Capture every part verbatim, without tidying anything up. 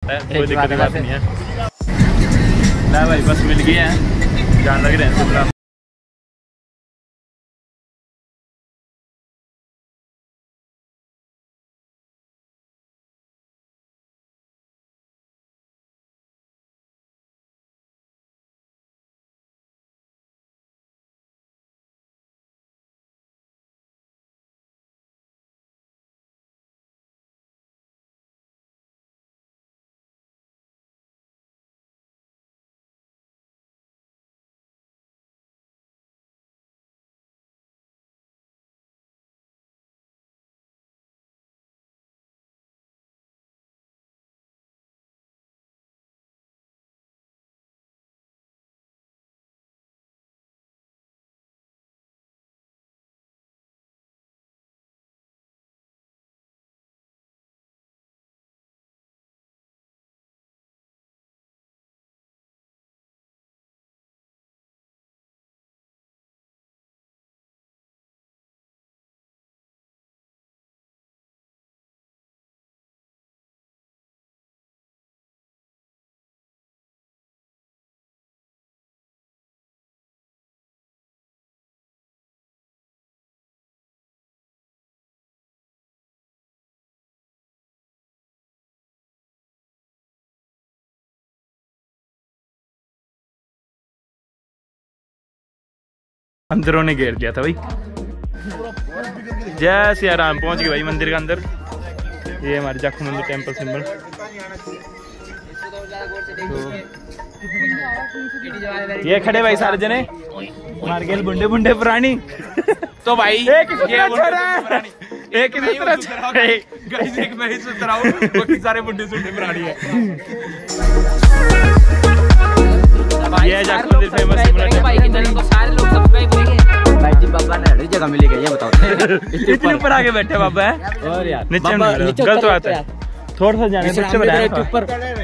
सकता है, कोई दिक्कत की बात नहीं है। ना भाई बस मिल गई है, जान लग रहे हैं। अंदरों ने घेर लिया था भाई। जय सिया राम, पहुंच गए भाई मंदिर के अंदर। ये हमारे जाखू मंदिर टेम्पल सिंबल। तो ये खड़े भाई सारे जने मार गए बुंडे बुंडे पुरानी। तो भाई एक एक एक मैं ही सुन रहा हूँ, बाकी सारे बुंडे सुंडे पुरानी है। ये जाखू मंदिर फेमस सिंबल भाई के चैनल को सारे लोग सब्सक्राइब करेंगे। भाई जी बाबा ने हर जगह मिलेगा, ये बताओ। इतने ऊपर आके बैठे बाबा है और यार नीचे नीचे गलत बात है, थोड़ा सा जाने नीचे बनाया ऊपर।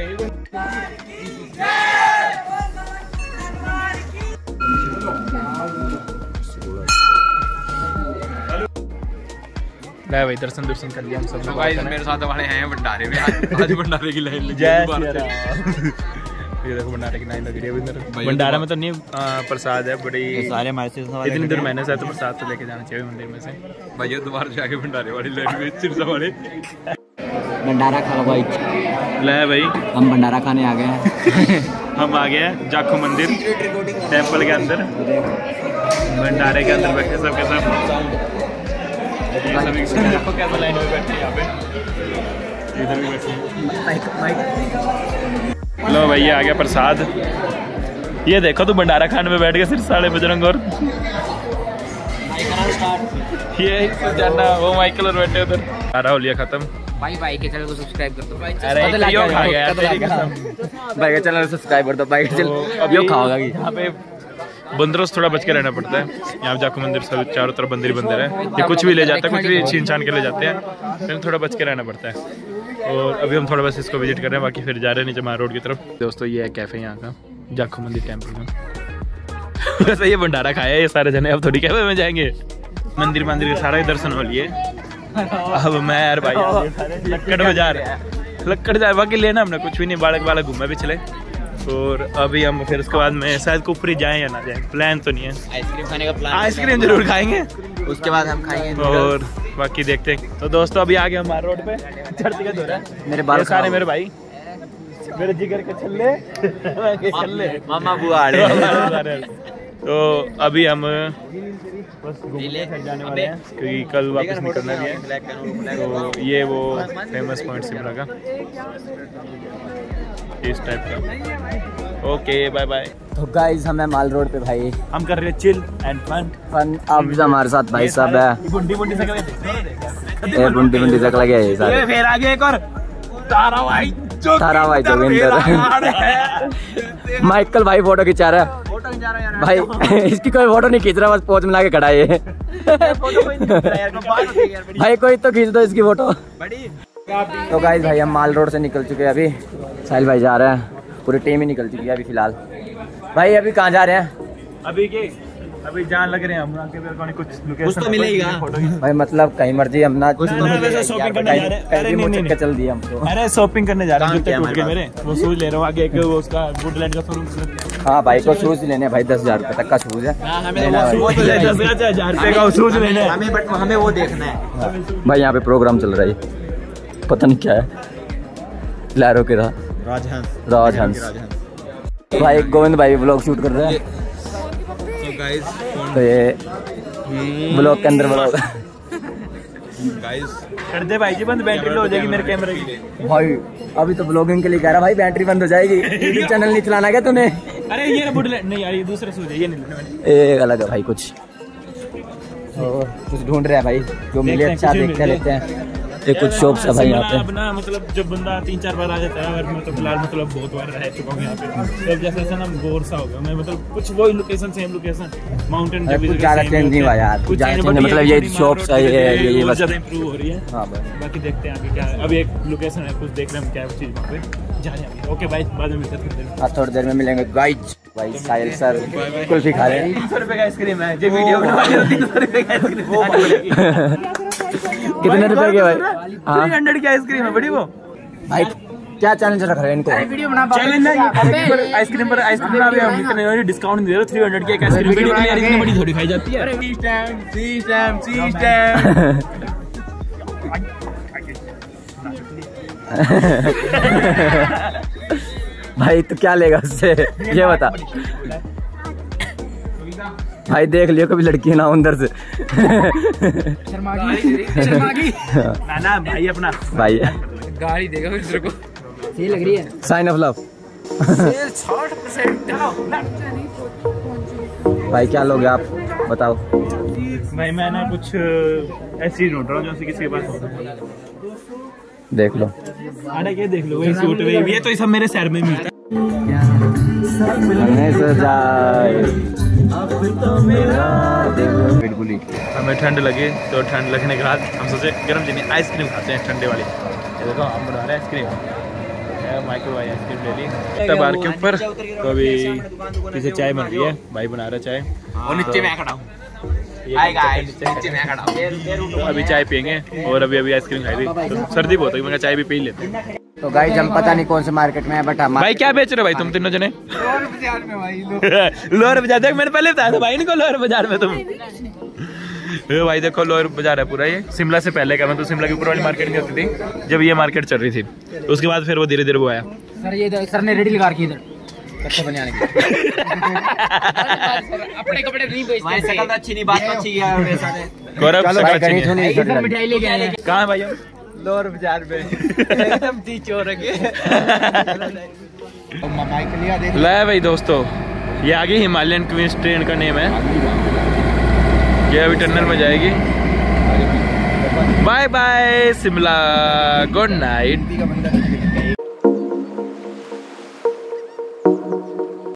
ले भाई दर्शन दर्शन कर लिया हम सब। तो भाई मेरे साथ वाले हैं भंडारे में, आज भंडारे की लाइन लगी है। ये देखो भंडारे की लाइन लग रही है इधर। भंडारा में तो नहीं प्रसाद है, बड़ी सारे हमारे इतनी दूर मैंने से तो प्रसाद तो लेके जाना चाहिए मंदिर में से। भाई दोबारा जाके भंडारे वाली लाइन में सिरसा वाले भंडारा खा लो भाई। ले भाई हम भंडारा खाने आ गए हैं। हम आ गए हैं जाखू मंदिर टेम्पल के अंदर, भंडारे के अंदर बैठे सब के सब। देखो कैसा लाइन में बैठे यहाँ पे, इधर भी बैठे। लो भाई ये आ गया प्रसाद। ये देखो तू भंडारा खाने में बैठ गया सिर्फ साढ़े बजरंग और ये जाना वो माइकल और बैठे उधर। सारा हो लिया खत्म। भाई भाई के चैनल को सब्सक्राइब कर दो। अरे यो खा गया तेरी कसम। भाई के चैनल को सब्सक्राइब कर दो। भाई के चैनल अब यो खाओगा कि यहाँ पे बंदरों से थोड़ा बच के रहना पड़ता है। यहाँ जाखू मंदिर सब चारों तरफ बंदर ही बंदर है, ये कुछ भी ले जाता है, कुछ भी छीन छान के ले जाते हैं, फिर थोड़ा बच के रहना पड़ता है। और अभी हम थोड़ा बस इसको विजिट कर रहे हैं, बाकी फिर जा रहे हैं नीचे मार रोड की तरफ। दोस्तों ये है कैफे यहाँ का जाखू मंदिर टेम्पल में। वैसे ये भंडारा खाया ये सारे जने, अब थोड़ी कैफे में जाएंगे। मंदिर मंदिर के सारा दर्शन हो लिए। अब मैं यार भाई लक्कड़ बाजार लक्कड़ बाजार बाकी लेना हमने कुछ भी नहीं, बालक बालक घूमे पिछले। और अभी हम फिर उसके बाद में शायद कुफरी जाएं या ना जाएं, प्लान तो नहीं है। आइसक्रीम खाने का प्लान, आइसक्रीम जरूर खाएंगे, उसके बाद हम खाएंगे और बाकी देखते हैं। तो दोस्तों अभी आ गए हमारे रोड पे, चढ़ती का दौर है। मेरे बाल सारे मेरे भाई, मेरे जिगर के छल्ले छल्ले मामा बुआ। तो अभी हम बस घूमने फिर जाने वाले हैं क्योंकि कल वापस निकलना भी है। तो ये वो फेमस पॉइंट शिमला का इस टाइप का। Okay bye bye. तो गाइस हम है माल रोड पे भाई, हम कर रहे हैं चिल एंड फन फन। अब हमारे साथ भाई साहब है बुंडी बुंडी से ए बुंडी बुंडी तक लगे है सारे। ये फिर आगे एक और तारा भाई तारा भाई जोगिंदर माइकल भाई फोटो खिंचा रहा है फोटो खिंचा रहा है भाई। इसकी कोई फोटो नहीं खींच रहा, बस पोज मिला के खड़ा है। भाई कोई तो खींच दो इसकी फोटो। तो गाइस भाई हम माल रोड से निकल चुके हैं, अभी साहिल भाई जा रहे हैं, पूरी टीम ही निकल चुकी है अभी फिलहाल। भाई अभी कहाँ जा रहे हैं? अभी के अभी जान लग रहे हैं हम आके कुछ लोकेशन तो मिलेगा भाई, मतलब कहीं मर्जी हम ना कुछ शॉपिंग करने जा रहे हैं। अरे नहीं नहीं चल दिया हमको। अरे शॉपिंग करने जा रहे हैं, जूते टूट गए मेरे, वो शूज ले रहा हूँ आगे एक वो उसका वुडलैंड का शोरूम। हाँ भाई को शूज लेने भाई, दस हजार रुपए तक का शूज है, हजार रुपए का शूज लेना है हमें, बट हमें वो देखना है भाई। यहाँ पे प्रोग्राम चल रहा है, पता नहीं क्या है, लहरों के राजहंस राजहंस भाई, गोविंद भाई ब्लॉग शूट कर रहे हैं। तो ये ब्लॉग के अंदर ब्लॉग कर दे भाई जी बंद, बैटरी लो हो जाएगी मेरे कैमरे की। भाई अभी तो ब्लॉगिंग के लिए कह रहा भाई, बैटरी बंद हो जाएगी। यूट्यूब चैनल नहीं चलाना क्या तूने? अरे ये वुडलैंड नहीं यार, ये दूसरे शूज है, ये नहीं लेना मैंने। एक अलग है भाई, कुछ कुछ ढूंढ रहे हैं भाई, जो मिले अच्छा देखते लेते हैं। ये कुछ शॉप्स है भाई यहाँ पे अपना, मतलब जब बंदा तीन चार बार आ जाता है, और मैं तो फिलहाल मतलब बहुत बार रह चुका हूँ यहाँ पे, तो जैसे ऐसा ना बोर सा होगा मैं, मतलब कुछ वही लोकेशन सेम लोकेशन माउंटेन कुछ ज्यादा चेंज नहीं हुआ यार, कुछ ज्यादा चेंज मतलब ये शॉप्स है, ये ये बस इंप्रूव हो रही है। हां भाई, बाकी देखते हैं आगे क्या है। अभी एक लोकेशन है, कुछ देख रहे हैं हम क्या चीज वहाँ पे जा रहे हैं। ओके भाई, बाद में मिलते हैं थोड़ी देर में। हाँ थोड़ी देर में मिलेंगे गाइज। भाई साहिल सर कुल्फी खा रहे हैं। तीन सौ रुपए का आइसक्रीम है, जो वीडियो बना रहे हो तीन सौ रुपए का आइसक्रीम। कितने रुपए के भाई? थ्री हंड्रेड की आइसक्रीम है बड़ी वो। भाई क्या चैलेंज रख रहे हैं इनको? चैलेंज है आइसक्रीम पर, आइसक्रीम ना हम इतने डिस्काउंट दे रहे हो, थ्री हंड्रेड की एक आइसक्रीम वीडियो के लिए इतनी बड़ी थोड़ी खाई जाती है। अरे सिस्टम सिस्टम सिस्टम भाई तो क्या लेगा उससे ये बता भाई, देख लियो कभी लड़की ना अंदर से ना ना भाई अपना भाई गाड़ी देगा मेरे को, सही लग रही है। साइन ऑफ लव भाई, क्या लोगे आप बताओ? भाई मैं ना कुछ ऐसी ढूंढ रहा हूँ जो किसी के पास होता। देख लो, अरे क्या देख लो, वही सूट वही, ये तो ये सब मेरे शहर में मिलता है। बिल्कुल ही हमें ठंड लगी, तो ठंड लगने के बाद हम सोचे गर्म चीनी आइसक्रीम खाते हैं ठंडे वाली। ये देखो हम बना रहे हैं आइसक्रीम, माइक्रो वाई आइसक्रीम ले ली तब बार के ऊपर। तो अभी पीछे चाय बन रही है, भाई बना रहा चाय, और नीचे मैं खड़ा हूँ, तो अभी चाय पियेंगे। और अभी अभी आइसक्रीम खाई थी, तो सर्दी बहुत है, मैं चाय भी पी लेते हैं। तो गाइस हम पता नहीं कौन से मार्केट में है, बट हम भाई क्या बेच रहे हो भाई तुम तीनों जने? लोअर बाजार में भाई, लोअर बाजार देख, मैंने पहले बताया था भाई इनको लोअर बाजार में तुम। भाई देखो लोअर बाजार है पूरा, ये शिमला से पहले का, मैं तो शिमला की ऊपर वाली मार्केट नहीं होती थी जब ये मार्केट चल रही थी, तो उसके बाद फिर वो धीरे धीरे वो आया। सर ये सर ने रेडी लगा रखी इधर कच्चे बनाने की। अपने कपड़े नहीं बेचते, भाई शकल तो अच्छी नहीं, बात अच्छी है वैसा है। गौरव सर मिठाई लेके आए हैं। कहां है भाई? लोअर बाजार में एकदम दी चोर है। ले भाई दोस्तों, ये आगे हिमालयन क्वींस ट्रेन का नेम है, ये अभी टनल में जाएगी। Bye bye Shimla, good night.